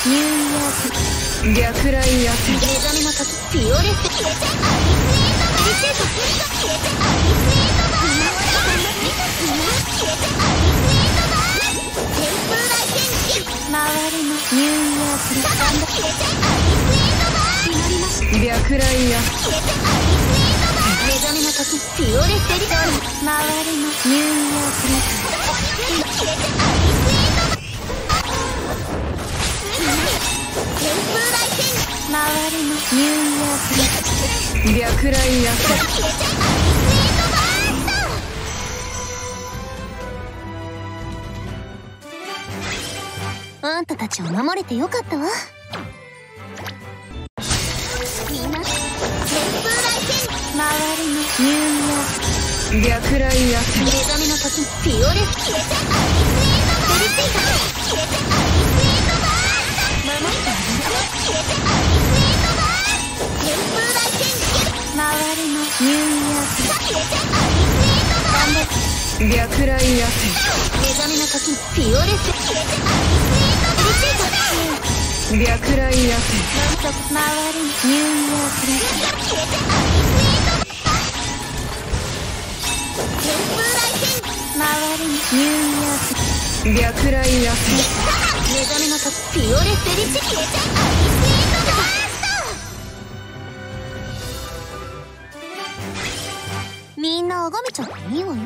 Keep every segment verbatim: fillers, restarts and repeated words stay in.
ニューイヤーズ逆雷や目覚めの時ピオレス消えてアリスエートリセート消えてアリスエートバー消えてアリスエートバー天風来天気回るのニューイヤーズ消えてアリスエートバー決まりました逆雷や消えてアリスエートバー目覚めの時ピオレスリセート回るのニューイヤーズ消えてアリスエートバー天風来天回るのニューイヤーズ逆雷や消えてアリスエートバーあんたたちを守れてよかったわ。みんな天風来天回るのニューイヤーズ逆雷や目覚めの時ピオレス消えてアリスエートバーデリツイカ消えてアリスエートバー守ってあげる消えてアリスエートバー天風来天回るのニューイヤーズ消えてアリスエートバー逆雷や目覚めの時ピオレス消えてアリスエートバーデリツイカ逆雷やなんと回るニューイヤーズ消えてアリスエートバー天風来天回るニューイヤーズ逆雷や目覚めの時ピオレスリチ消えてアリスエートバーみんなあがめちゃっていいわよ。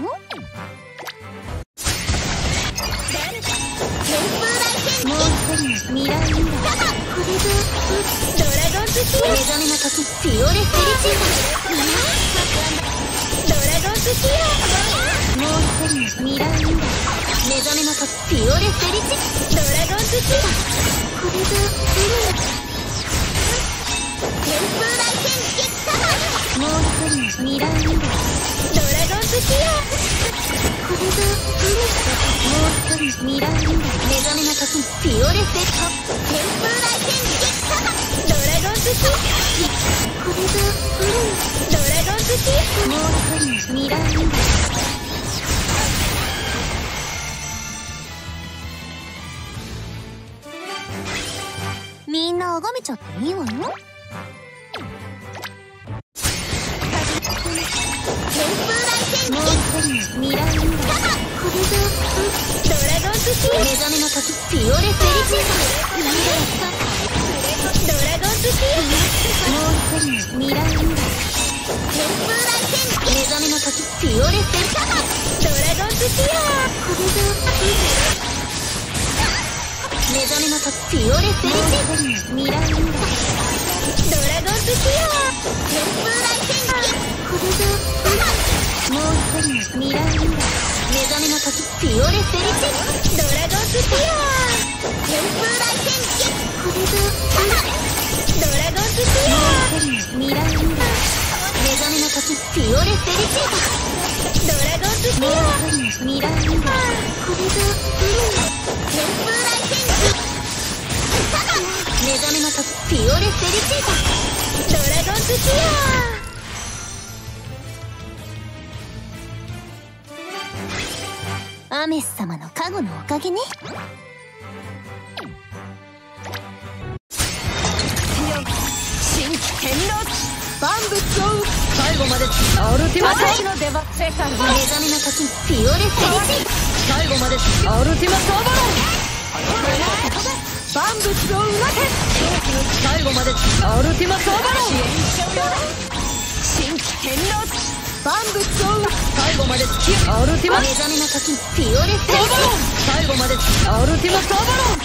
天風来天もう一人の未来インダこれでドラゴンズシー目覚めの時ピオレスリチドラゴンズシーもう一人の未来インダ目覚めの時ピオレスリチドラゴンズシーこれで天風来天もう一人の未来インダドラゴンズシーこれでもう一人未来インダ目覚めの時ピオレス天風来天ドラゴンズシーこれでドラゴンズシーもう一人の未来インダみんなあがめちゃっていいわよ。もう一人の未来インダこれでドラゴンズシー目覚めの時ピオレスリチドラゴンズシーもう一人の未来インダ天風来天目覚めの時ピオレスドラゴンズシーこれで目覚めの時ピオレスリチ未来インダドラゴンズシー天風来天これでもう一人の未来インダ目覚めの時ピオレスリチドラゴンズシー天風来天これでドラゴンズシーもう一人の未来インダ目覚めの時ピオレスリチドラゴンズシーもう一人の未来インダこれで天風来天目覚めの時ピオレスリチドラゴンズシーアメス様の加護のおかげね。新規天狼万物を最後までアルティマトの出番世界目覚めの時ピオレスリチ最後までアルティマトバロン万物をうなけ最後までアルティマトバロン新規天狼万物を最後までアルティマ目覚めの時ピオレスリチ最後までアルティマトバロン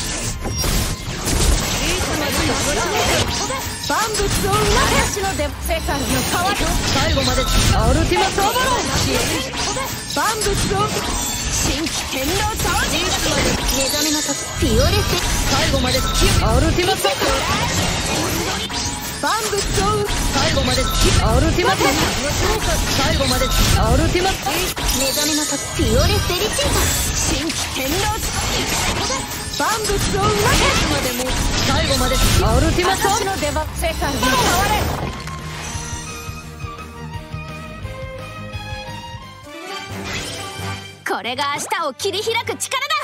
万物をうなけ私の出世界の変わり最後までアルティマトバロン万物を新規天狼チャージ目覚めの時ピオレス最後までアルティマト万物を最後までアルティマト最後までアルティマト目覚めの時ピオレスリチ新規天狼万物をうなけまでも最後までアルティマト私の出番世界に変われこれが明日を切り開く力だ。